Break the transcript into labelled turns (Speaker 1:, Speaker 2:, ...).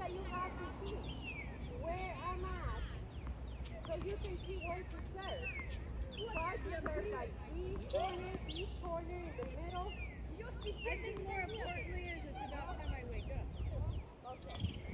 Speaker 1: that you have to see where I'm at so you can see where to serve. Try to serve like this corner in the middle.
Speaker 2: I think more importantly is it's about time I wake up.
Speaker 1: Okay.